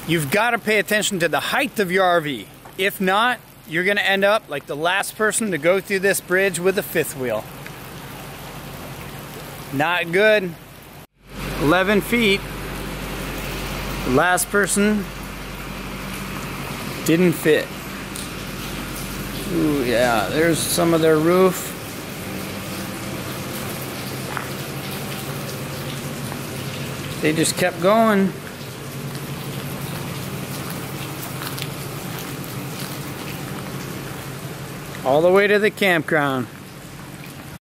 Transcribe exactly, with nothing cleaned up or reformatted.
You've got to pay attention to the height of your R V. If not, you're going to end up like the last person to go through this bridge with a fifth wheel. Not good. eleven feet. The last person didn't fit. Ooh, yeah, there's some of their roof. They just kept going. All the way to the campground.